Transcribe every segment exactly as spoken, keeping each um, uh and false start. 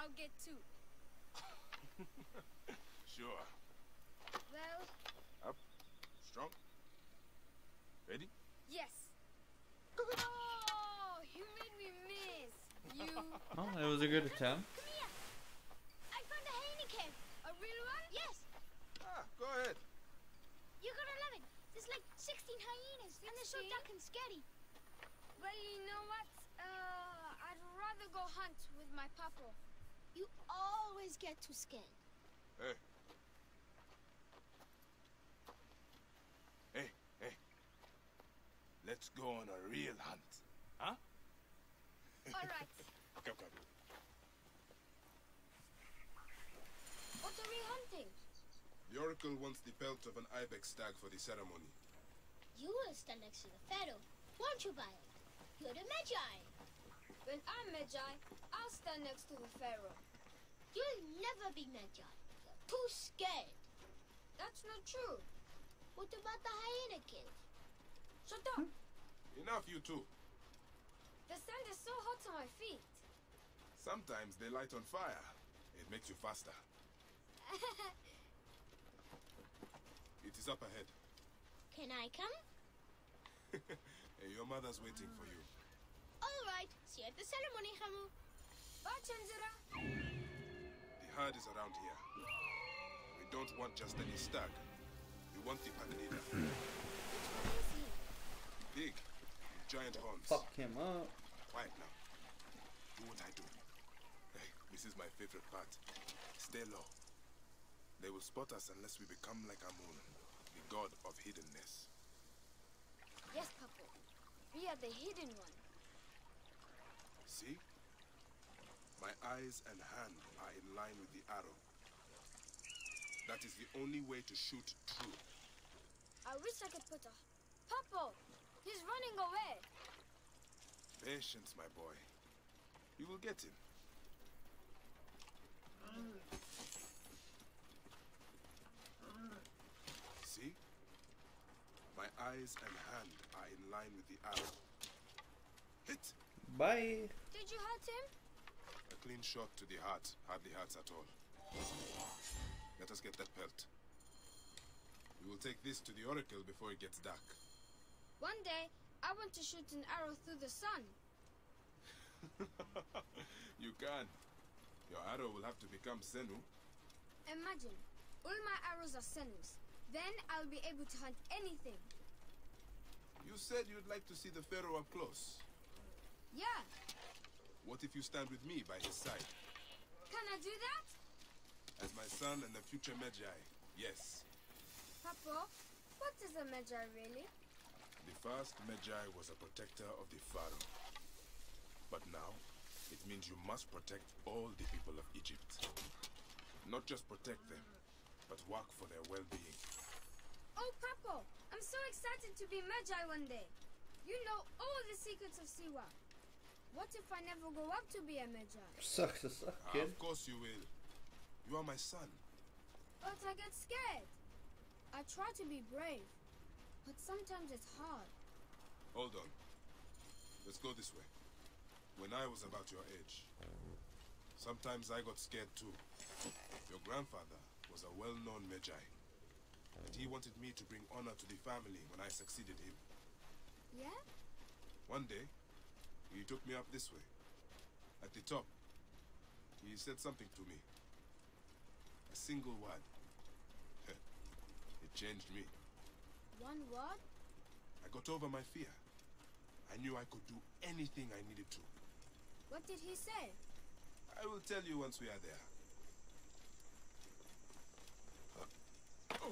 I'll get two. Sure. Well... Up. Strong. Ready? Yes. Oh, you made me miss. You... Oh, it was a good attempt. Come here. I found a hyena cave. A real one? Yes. Ah, go ahead. You're gonna love it. There's like sixteen hyenas, and they're so dark and scary. Well, you know what? Uh, I'd rather go hunt with my papa. You always get too scared. Hey. Hey, hey. Let's go on a real hunt. Huh? All right. Come, come. What are we hunting? The Oracle wants the pelt of an ibex stag for the ceremony. You will stand next to the Pharaoh, won't you, Bayan? You're the Magi. When I'm Magi, I'll stand next to the Pharaoh. You'll never be Magi. You're too scared. That's not true. What about the hyena cave? Shut up. Enough, you two. The sand is so hot on my feet. Sometimes they light on fire. It makes you faster. It is up ahead. Can I come? Hey, your mother's waiting for you. All right. See you at the ceremony, Hamu. Bye, Chanzira. The herd is around here. We don't want just any stag. We want the Panelida. Which one is he? Big, with giant horns. Fuck him up. Quiet now. Do what I do. Hey, this is my favorite part. Stay low. They will spot us unless we become like Amun, the god of hiddenness. Yes, Papa. We are the hidden one. See? My eyes and hand are in line with the arrow. That is the only way to shoot true. I wish I could put a... Papa! He's running away. Patience, my boy. You will get him. See? My eyes and hand are in line with the arrow. Hit! Bye. Did you hurt him? A clean shot to the heart hardly hurts at all. Let us get that pelt. We will take this to the Oracle before it gets dark. One day, I want to shoot an arrow through the sun. You can. Your arrow will have to become Senu. Imagine, all my arrows are Senus. Then I'll be able to hunt anything. You said you'd like to see the Pharaoh up close. Yeah. What if you stand with me by his side? Can I do that? As my son and the future Magi, yes. Papa, what is a Magi really? The first Magi was a protector of the Pharaoh. But now, it means you must protect all the people of Egypt. Not just protect them, but work for their well-being. Oh, Papa, I'm so excited to be Magi one day. You know all the secrets of Siwa. What if I never go up to be a Magi? Sucks to suck, Ah, kid. of course you will. You are my son. But I get scared. I try to be brave, but sometimes it's hard. Hold on. Let's go this way. When I was about your age, sometimes I got scared too. Your grandfather was a well-known Magi, and he wanted me to bring honor to the family when I succeeded him. Yeah? One day, he took me up this way. At the top, he said something to me. A single word. It changed me. One word? I got over my fear. I knew I could do anything I needed to. What did he say? I will tell you once we are there. Oh.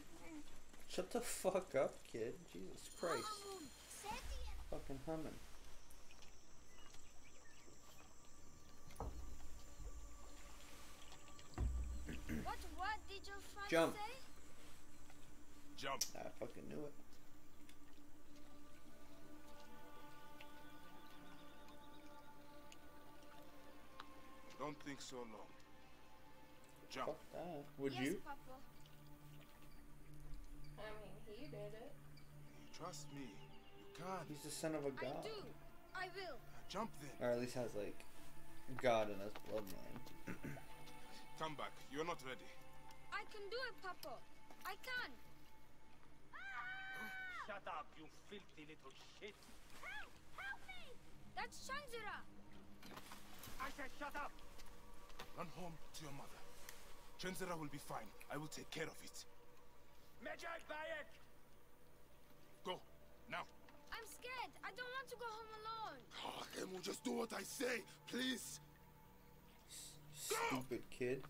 Shut the fuck up, kid. Jesus Christ. Hamu, Seti, Fucking humming. father Jump. say? Jump. I fucking knew it. Don't think so long. Jump. Fuck that. Would yes, you? Papa. I mean, he did it. Trust me. You can't. He's the son of a I god. do. I will. Jump then. Or at least has like God in his bloodline. Come back. You're not ready. I can do it, Papa. I can. Shut up, you filthy little shit. Help! Help me! That's Shanzira. I said shut up! Run home to your mother. Chenzera will be fine. I will take care of it. Medjay Bayek! Go. Now. I'm scared. I don't want to go home alone. Oh, Emu, just do what I say, please. Stupid kid.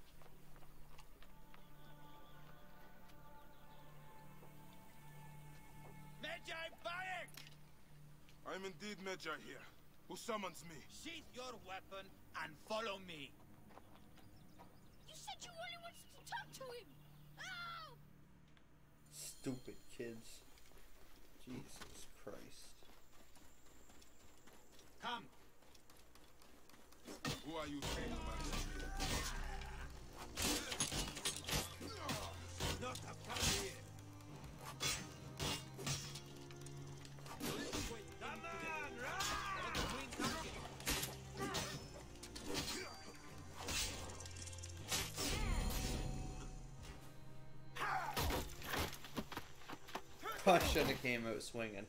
Medjay Bayek! I'm indeed Medjay here. Who summons me? Sheath your weapon and follow me. You said you only wanted to talk to him. Oh! Stupid kids. Jesus Christ. Come. Who are you saying about this? Not have come here. Come on, run! I should have came out swinging.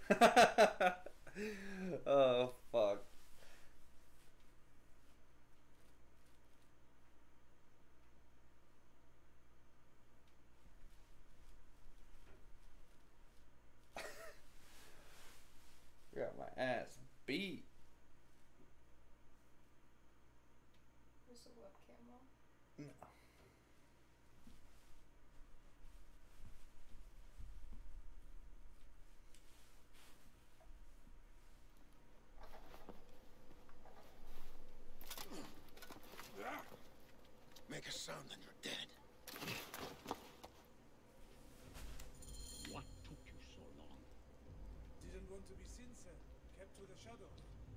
Oh fuck. Got my ass beat. Is the webcam on? No. Make a sound and you're dead. What took you so long? Didn't want to be seen, sir. Kept to the shadow.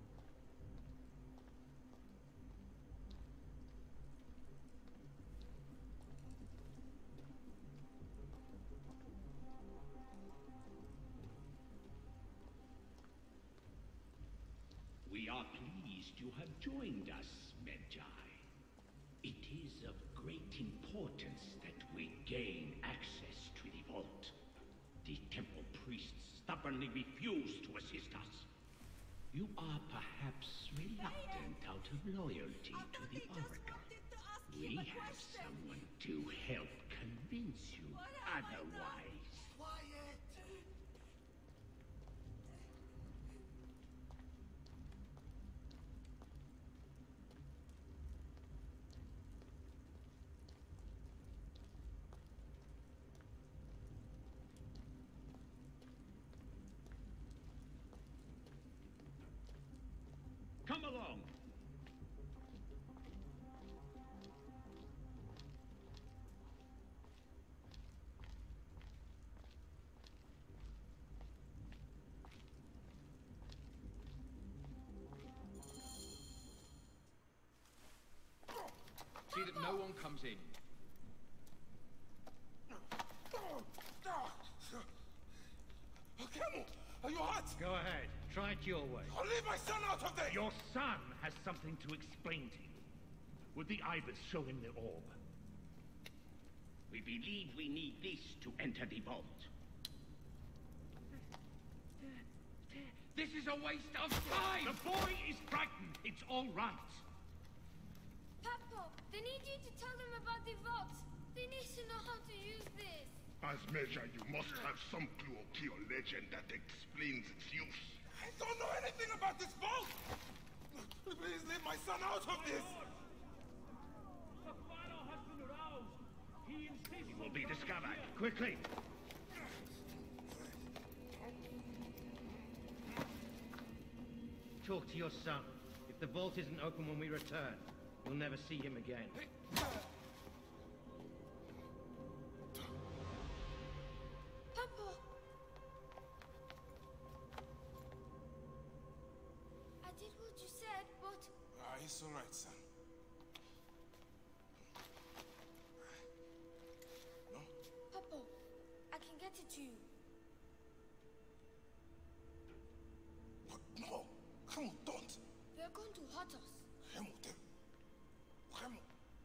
We are pleased you have joined us, Medjay. It is of great importance that we gain access to the vault. The temple priests stubbornly refuse to assist us. You are perhaps reluctant out of loyalty to the Oracle. We have someone to help convince you otherwise. Quiet! Come along. See that no one comes in. Kemu, are you hurt? Go ahead. Try it your way. I'll leave my son out of there! Your son has something to explain to you. Would the ibis show him the orb? We believe we need this to enter the vault. This is a waste of time! The boy is frightened. It's all right. Papa, they need you to tell them about the vault. They need to know how to use this. As measure, you must have some clue or key or legend that explains its use. I don't know anything about this vault! Please leave my son out of this! The Pharaoh has been aroused. He insists he will be discovered. Quickly! Talk to your son. If the vault isn't open when we return, you'll never see him again. It's all right, son. No? Papa, I can get it to you. What? No. Hemu, don't. They're going to hurt us. Hemu, they... Hemu.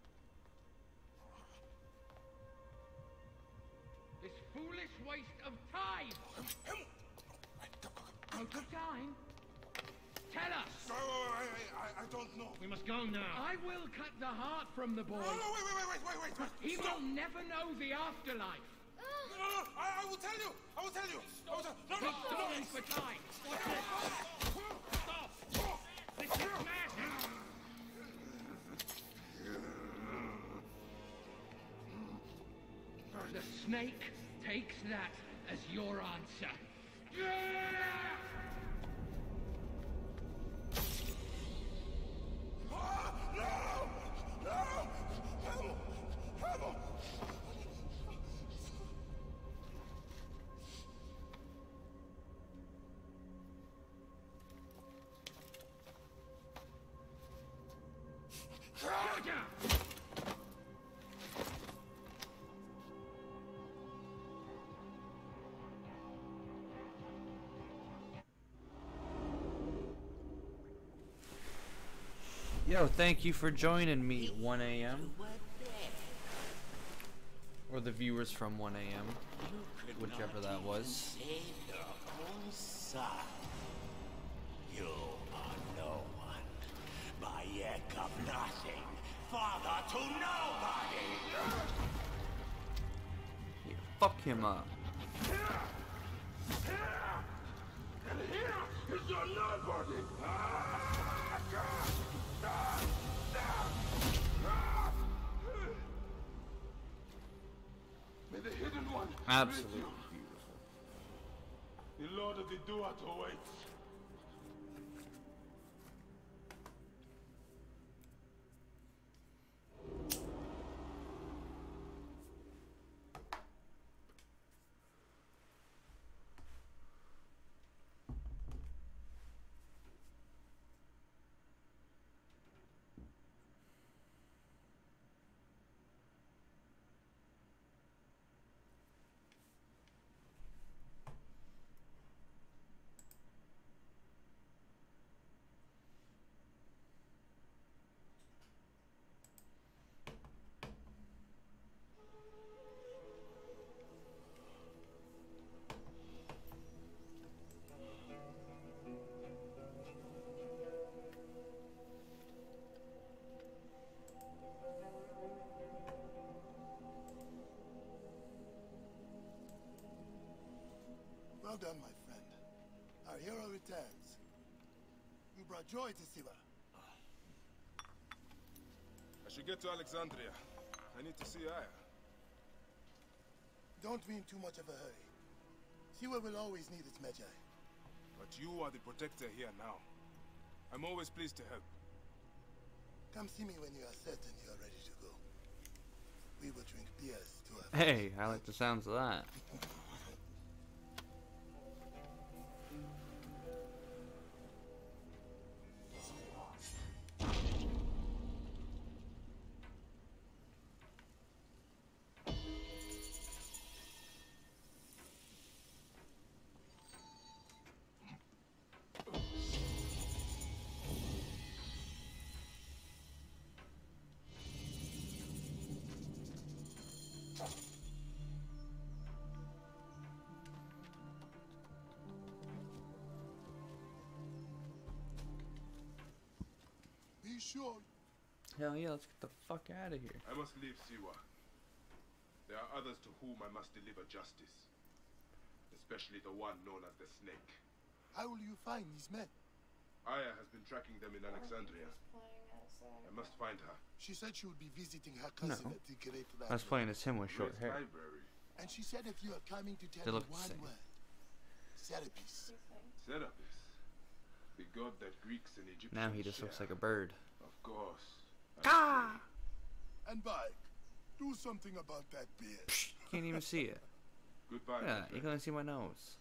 This foolish waste of time! Hemu! Out of time? Tell us! No, I, I, I don't know. We must go now. I will cut the heart from the boy. No, no, wait, wait, wait, wait, wait, wait. He Stop. will never know the afterlife. No, no, no, I, I will tell you. I will tell you. I will tell No, no, He's no. stalling for time. What's this? Stop! This is madness! The snake takes that as your answer. Ah, no! No! Hemu! Hemu! Yo, thank you for joining me, one A M Or the viewers from one A M Whichever that was. Save your own son. You are no one. Bayek of nothing. Father to nobody. Yeah, fuck him up. And here is your nobody. May the hidden one Absolutely greet you. The Lord of the Duat awaits. Well done, my friend. Our hero returns. You brought joy to Siwa. I should get to Alexandria. I need to see Aya. Don't be in too much of a hurry. Siwa will always need its Magi. But you are the protector here now. I'm always pleased to help. Come see me when you are certain you are ready to go. We will drink beers to our Hey, I like the sounds of that. Be sure. Hell yeah, let's get the fuck out of here. I must leave Siwa. There are others to whom I must deliver justice. Especially the one known as the Snake. How will you find these men? Aya has been tracking them in Alexandria. I must find her. She said she would be visiting her cousin No. at the Great Library. I was playing as him with short Great hair. Library. And she said if you are coming to tell They me look the one same. word, Serapis. Serapis. The god that Greeks and Egyptians Now he just share. looks like a bird. Of course. Ah! And Bike, do something about that beard. Can't even see it. Goodbye. Yeah, my you friend. can only see my nose.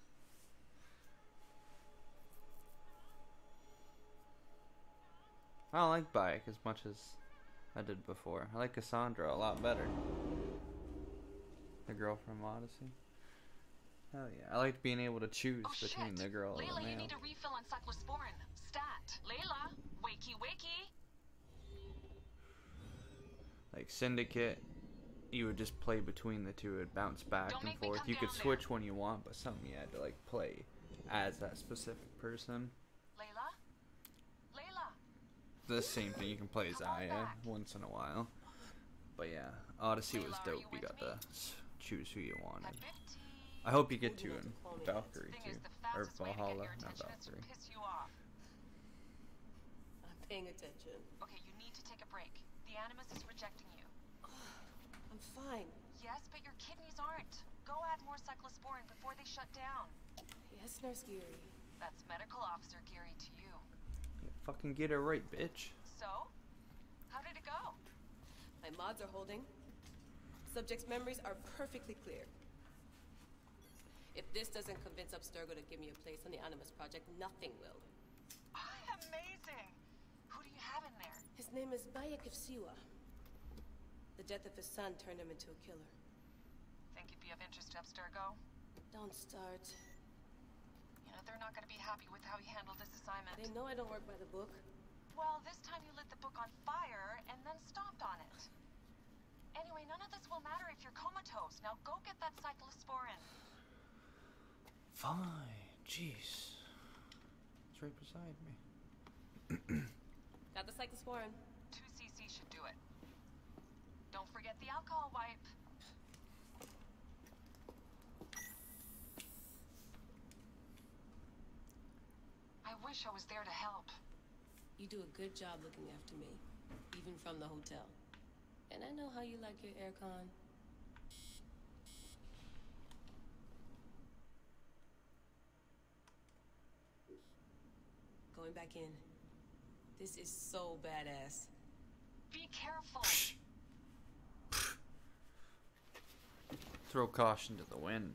I don't like Bayek as much as I did before. I like Cassandra a lot better. The girl from Odyssey. Hell yeah. I liked being able to choose oh, between shit. the girl Layla, and the male. You need a refill on cyclosporin. Stat. Layla, wakey wakey. Like Syndicate, you would just play between the two. It'd bounce back Don't and make me forth. come You could down switch there. when you want, but some you had to like play as that specific person. Layla? Layla? The same thing. You can play as Aya once in a while. But yeah, Odyssey was Layla, are dope. you You with got me? to s- choose who you wanted. I hope you get to in Valkyrie Thing too, is, the or fastest way to get Valhalla, your not attention is to Valkyrie. piss you off. I'm paying attention. Okay, you need to take a break. The Animus is rejecting you. I'm fine. Yes, but your kidneys aren't. Go add more cyclosporin before they shut down. Yes, Nurse Geary. That's Medical Officer Geary to you. Yeah, fucking get it right, bitch. So? How did it go? My mods are holding. Subject's memories are perfectly clear. If this doesn't convince Abstergo to give me a place on the Animus Project, nothing will. Amazing! Who do you have in there? His name is Bayek of Siwa. The death of his son turned him into a killer. Think you'd be of interest to Abstergo? Don't start. You know, they're not gonna be happy with how he handled this assignment. They know I don't work by the book. Well, this time you lit the book on fire and then stomped on it. Anyway, none of this will matter if you're comatose. Now go get that cyclosporin. Fine, jeez. It's right beside me. Got the cyclosporin. Two C C should do it. Don't forget the alcohol wipe. I wish I was there to help. You do a good job looking after me, even from the hotel. And I know how you like your aircon. Going back in. This is so badass. Be careful. Throw caution to the wind.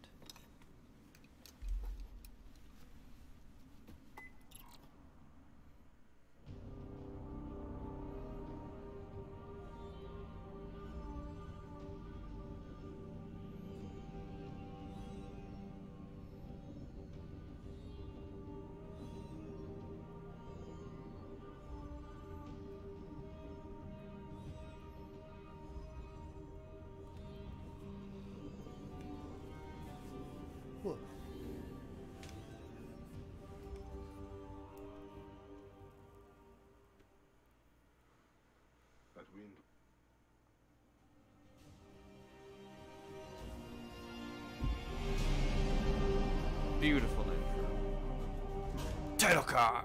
What? That wind. Beautiful intro. Title card.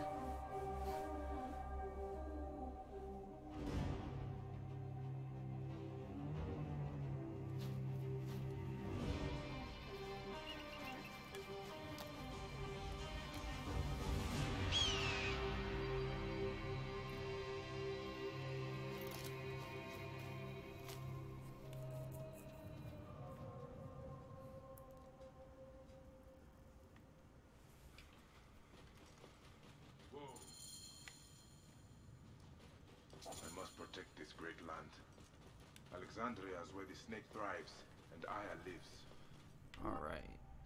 Whoa. I must protect this great land. Alexandria is where the snake thrives, and Aya lives. Alright.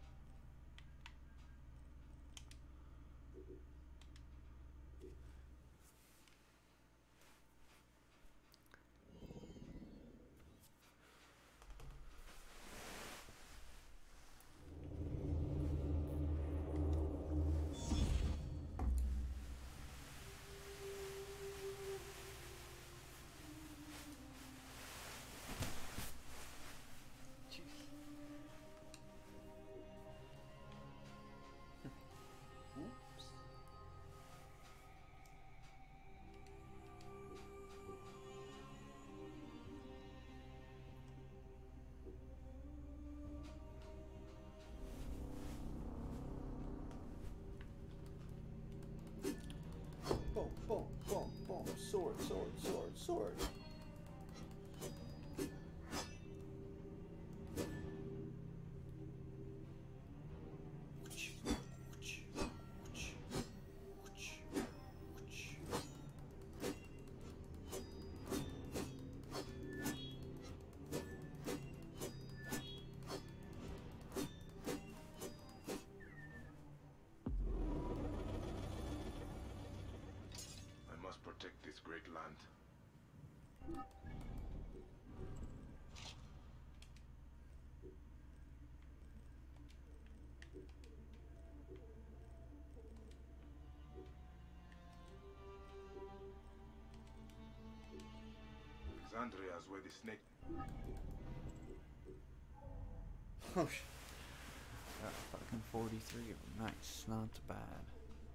Boom, boom, boom, boom. Sword, sword, sword, sword. this great land. Alexandria is where the snake... Oh, sh got fucking forty-three of them. Nice, not bad.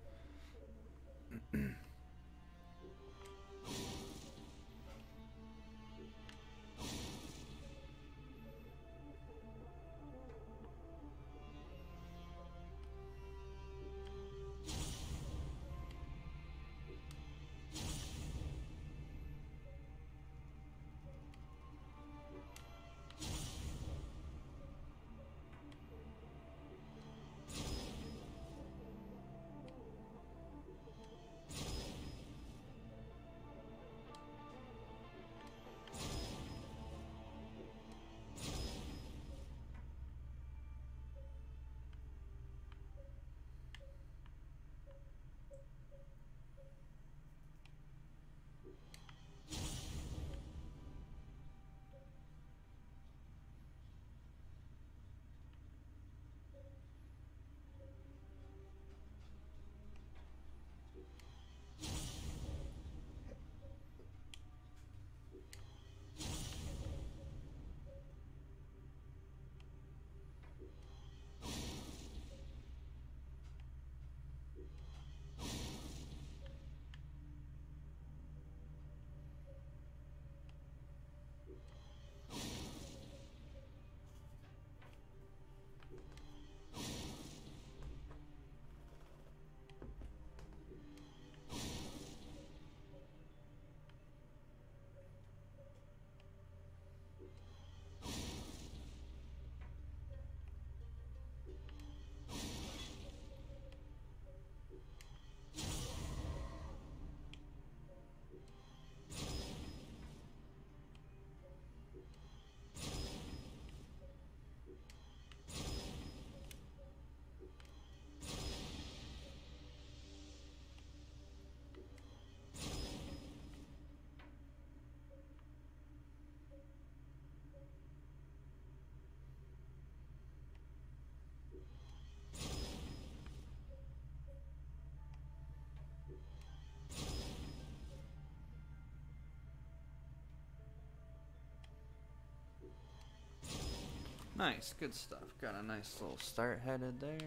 Nice, good stuff. Got a nice little start headed there.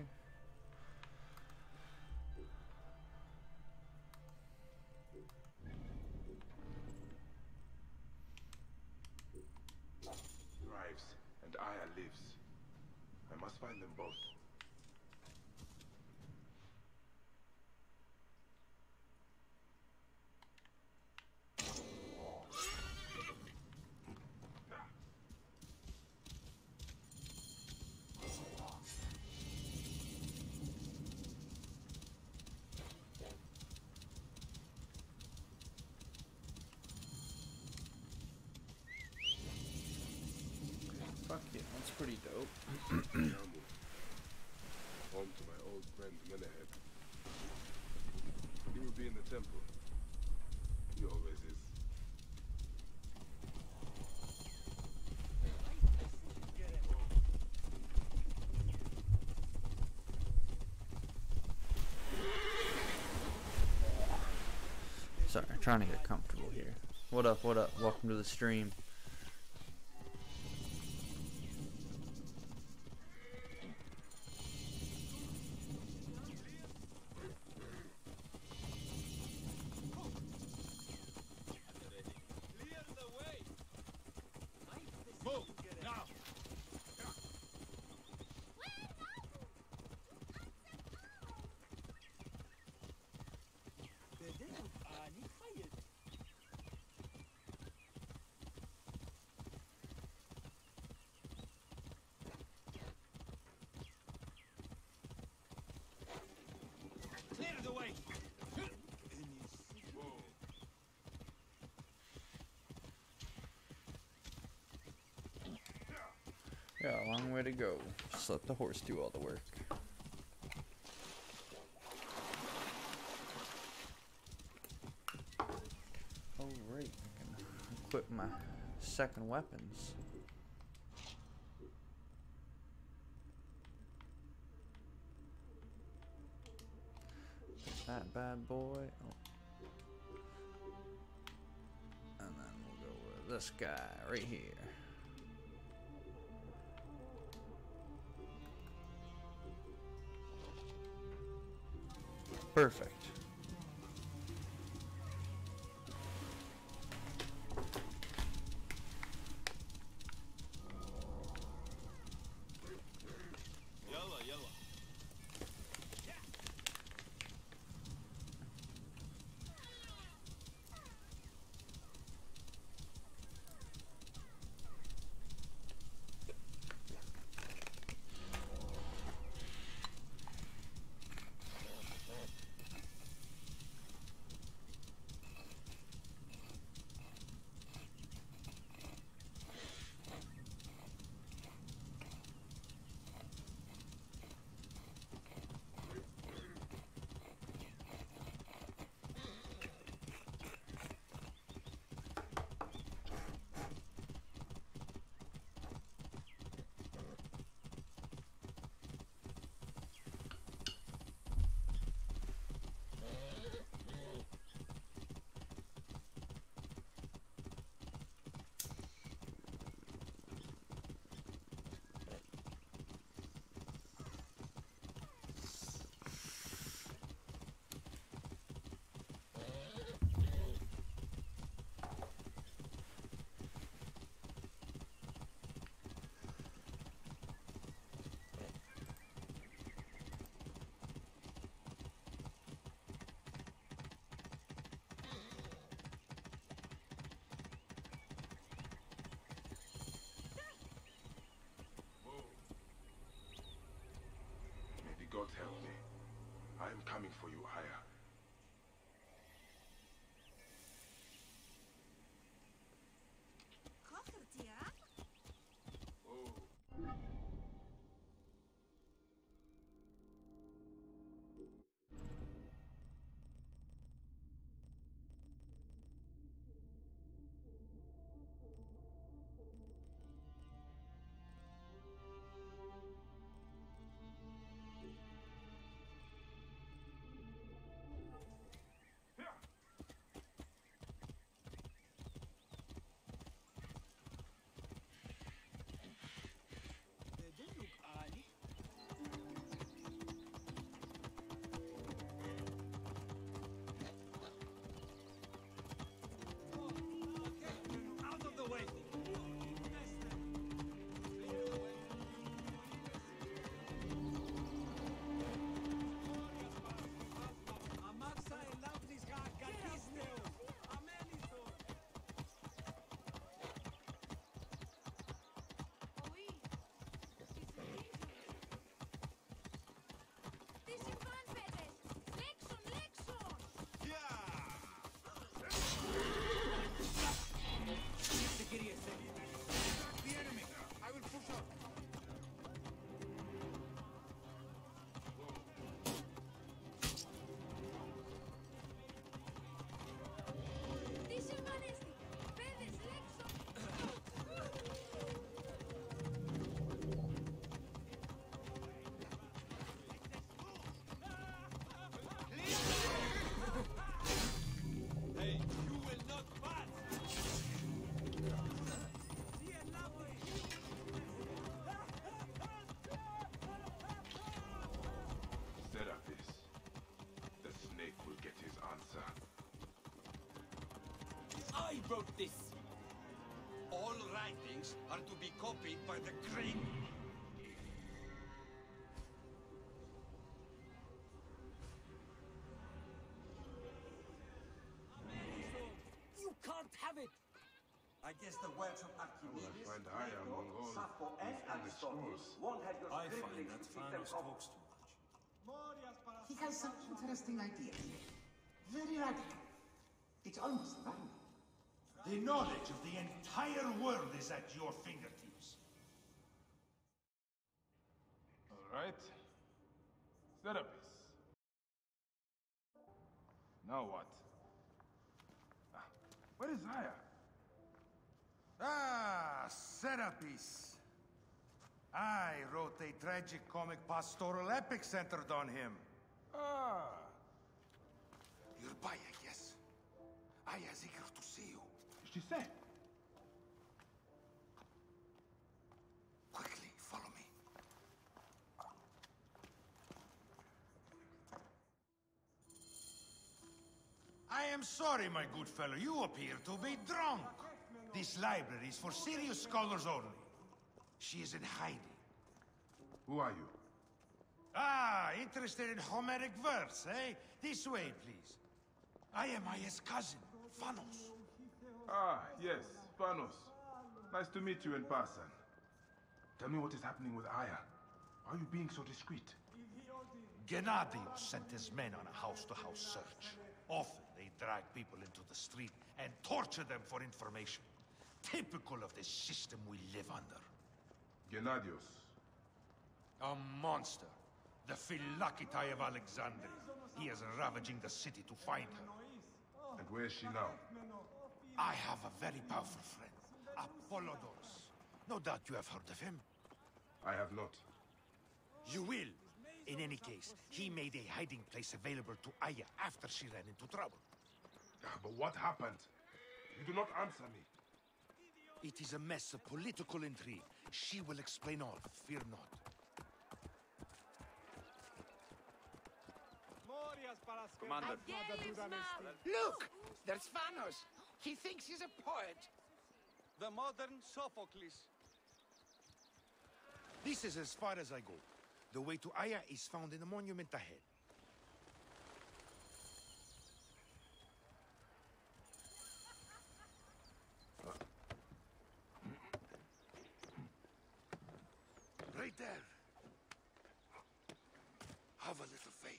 Thrives, and Aya lives. I must find them both. Fuck yeah, that's pretty dope. Home to my old friend Menehead. He will be in the temple. He always is. Sorry, I'm trying to get comfortable here. What up, what up? Welcome to the stream. Yeah, a long way to go. Just let the horse do all the work. Alright, I can equip my second weapons. That bad boy. Oh. And then we'll go with this guy right here. Perfect. Yalla, yalla. God help me. I am coming for you, Aya. I wrote this. All writings are to be copied by the Kryn. You can't have it! I guess the words of Archimedes, find Aya among all Sappho, and these endless Aristotle scrolls. won't have your I find scribblings that to keep them Thanos from... talks too much. He has some interesting ideas. Very radical. It's almost violent. The knowledge of the entire world is at your fingertips. All right. Serapis. Now what? Ah, Where is Aya? Ah, Serapis. I wrote a tragic comic pastoral epic centered on him. Ah. You're Baya, yes? Aya's eager to see you. She said. Quickly, follow me. I am sorry, my good fellow. You appear to be drunk. This library is for serious scholars only. She is in hiding. Who are you? Ah, interested in Homeric verse, eh? This way, please. I am Aya's cousin, Phanos. Ah, yes, Phanos. Nice to meet you in person. Tell me what is happening with Aya. Why are you being so discreet? Gennadios sent his men on a house-to-house search. Often they drag people into the street and torture them for information. Typical of the system we live under. Gennadios. A monster. The Philokitai of Alexandria. He is ravaging the city to find her. And where is she now? I have a very powerful friend, Apollodorus. No doubt you have heard of him. I have not. You will. In any case, he made a hiding place available to Aya after she ran into trouble. But what happened? You do not answer me. It is a mess of political intrigue. She will explain all, fear not. Commander. Look! There's Phanos! He thinks he's a poet! The modern Sophocles. This is as far as I go. The way to Aya is found in the monument ahead. Right there. Have a little faith.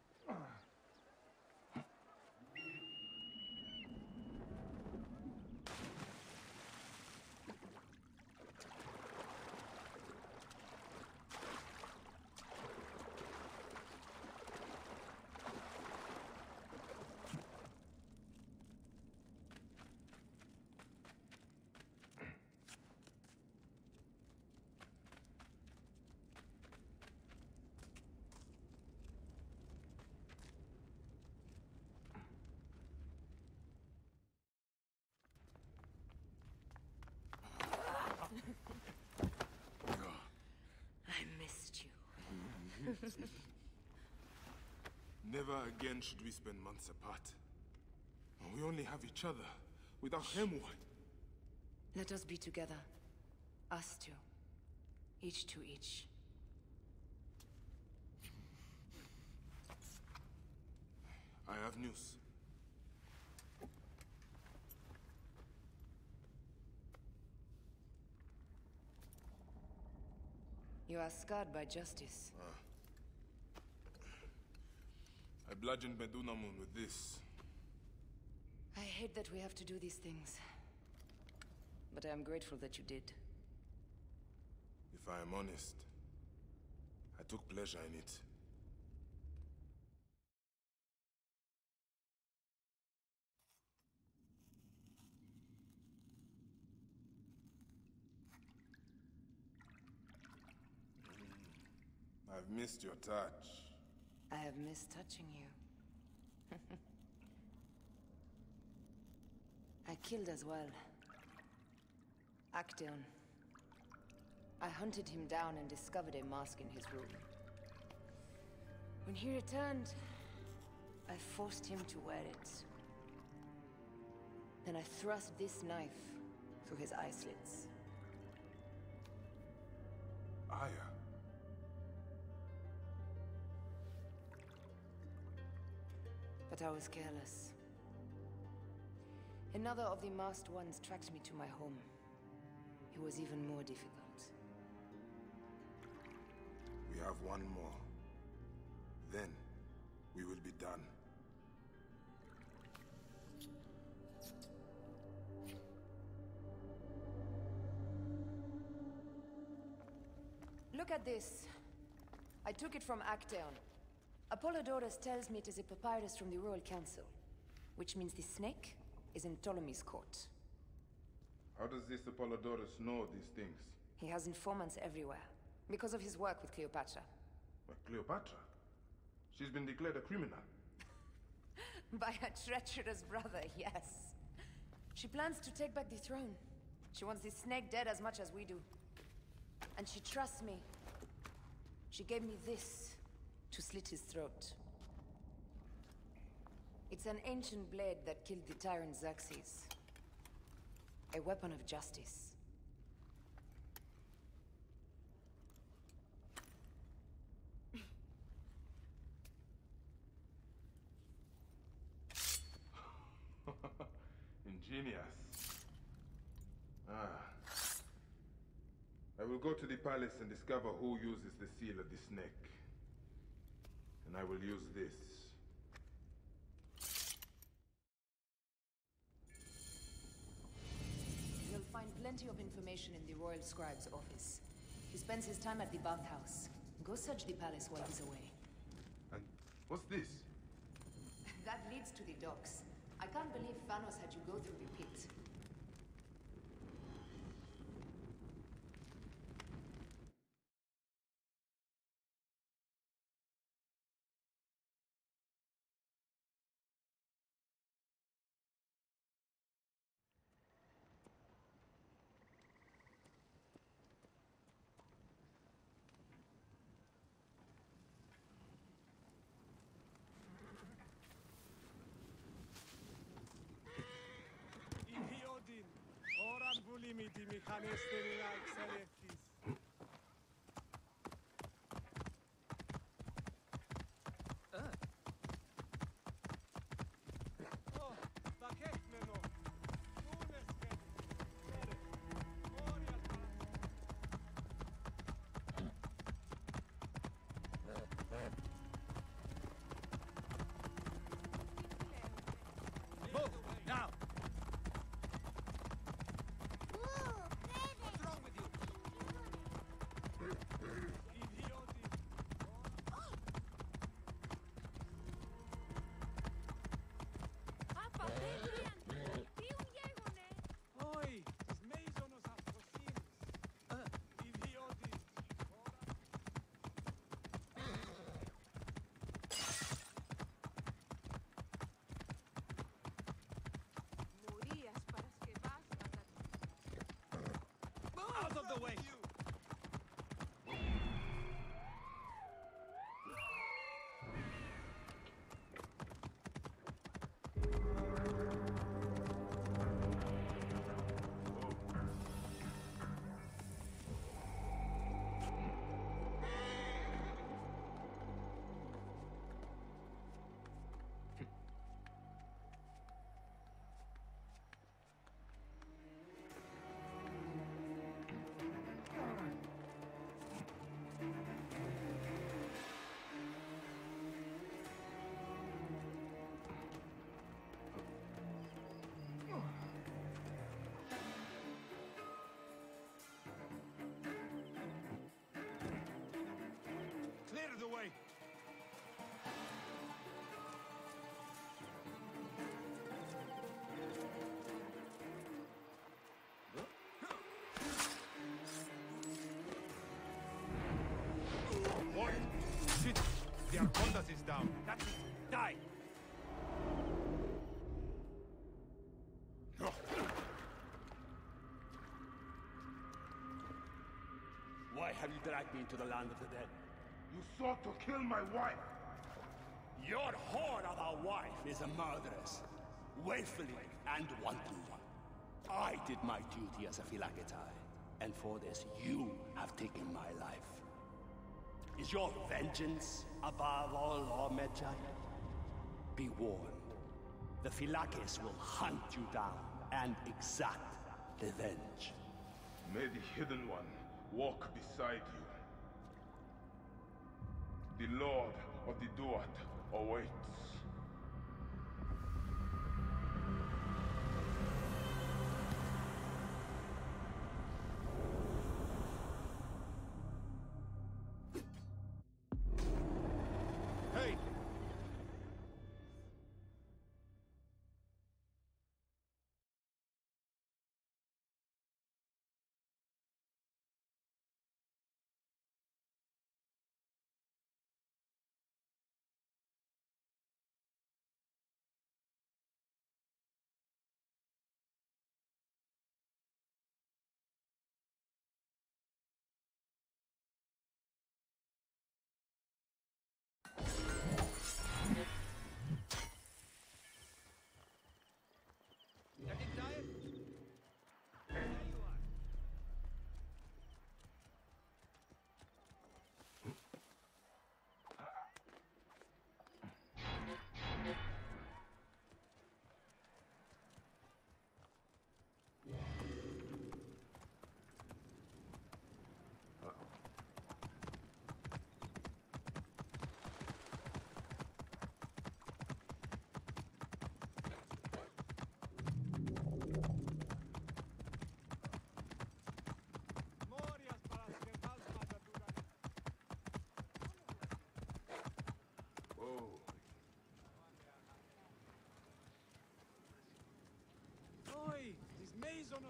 Never again should we spend months apart. We only have each other. Without him, what? Let us be together. Us two. Each to each. I have news. You are scarred by justice. Ah. I bludgeoned Medunamun with this. I hate that we have to do these things. But I am grateful that you did. If I am honest, I took pleasure in it. Mm. I've missed your touch. I have missed touching you. I killed as well. Actaeon. I hunted him down and discovered a mask in his room. When he returned, I forced him to wear it. Then I thrust this knife through his eye slits. Aya. But I was careless. Another of the masked ones tracked me to my home. It was even more difficult. We have one more. Then, we will be done. Look at this. I took it from Actaeon. Apollodorus tells me it is a papyrus from the Royal Council, which means the snake is in Ptolemy's court. How does this Apollodorus know these things? He has informants everywhere, because of his work with Cleopatra. But Cleopatra? She's been declared a criminal. By her treacherous brother, yes. She plans to take back the throne. She wants the snake dead as much as we do. And she trusts me. She gave me this to slit his throat. It's an ancient blade that killed the tyrant Xerxes. A weapon of justice. Ingenious. Ah. I will go to the palace and discover who uses the seal of the snake. And I will use this. You'll find plenty of information in the Royal Scribe's office. He spends his time at the bathhouse. Go search the palace while he's away. And what's this? That leads to the docks. I can't believe Thanos had you go through the pit. Limiti mi canesteri like selektis. Oh, paket meno. Unesket. Sere. Orial. Move now. Out of the way! Clear the way! Boy, shit! The Arcondas is down. That's it. Die! Why have you dragged me into the land of the dead? You sought to kill my wife! Your whore of a wife is a murderess. Willfully and wantonly. I did my duty as a Phylakitai, and for this you have taken my life. Is your vengeance above all law, Medjay? Be warned. The Phylakes will hunt you down and exact revenge. May the Hidden One walk beside you. The Lord of the Duat awaits.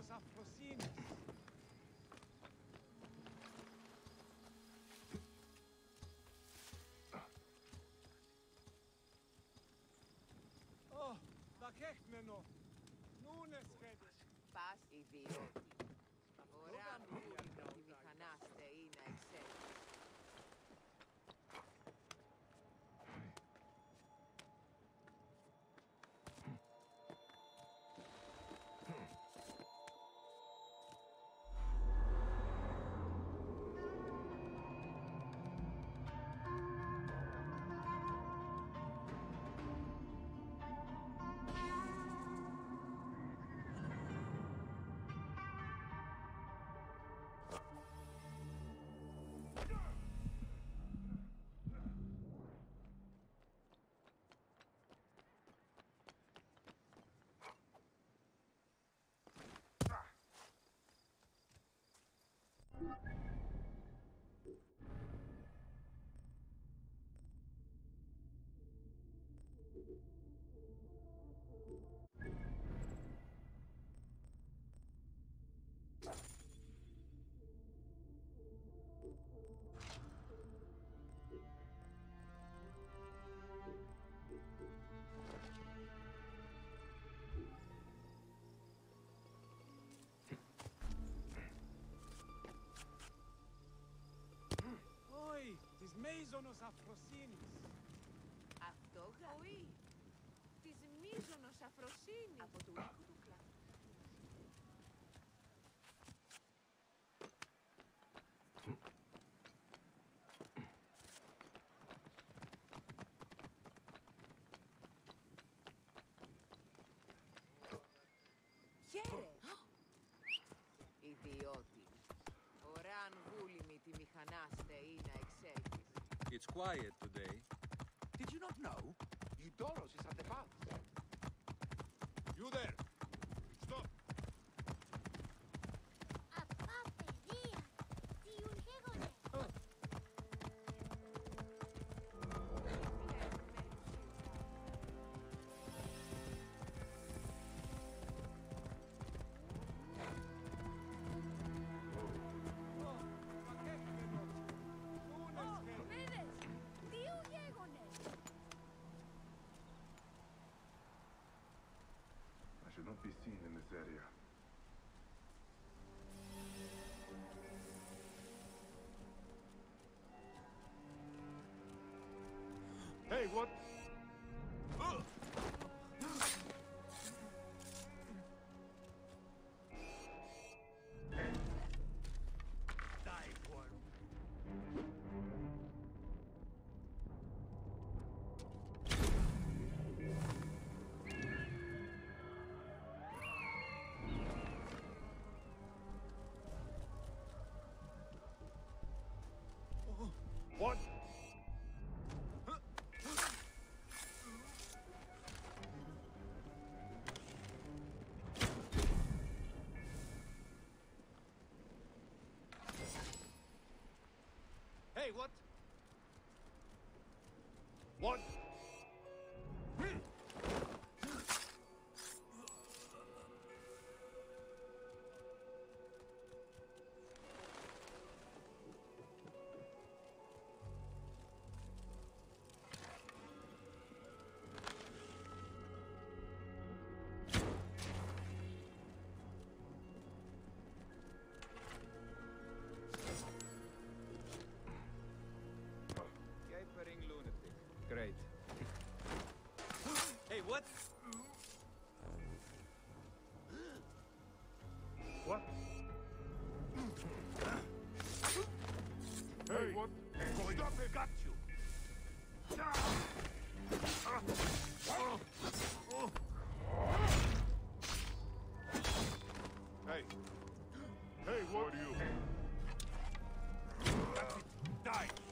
los Afrosinis. Oh, δακέχμενο. Νούνες χέντες. Πας ιδιώτη. Ωραία μου τη μηχανάστε ή να εξέλθει. Της Μέιζωνος Αφροσύνης. Αυτό γαουί. Της Μίζωνος Αφροσύνης. Από του οίκου του κλάδου. Χαίρε! Ιδιώτη. Ωραία αν βούλημη τη μηχανάστε ή να εξέλθεις. It's quiet today. Did you not know? Eudoros is at the baths. You there! Stop! Απά, παιδεία! Τι ουγέγονε! Should not be seen in this area. Hey, what? Die for him. What? Hey, what? What? Capering lunatic. Great. Hey, what? What? Hey, what? Stop it! Got you! Hey. Hey, what are you? Die!